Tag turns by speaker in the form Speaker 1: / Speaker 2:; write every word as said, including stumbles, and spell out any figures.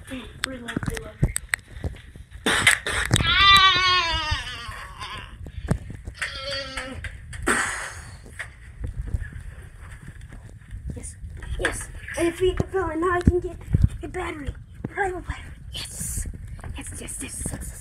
Speaker 1: Reload, reload. Yes, yes. I defeat the villain. Now I can get a battery. Reliable battery. Yes. Yes, yes, yes.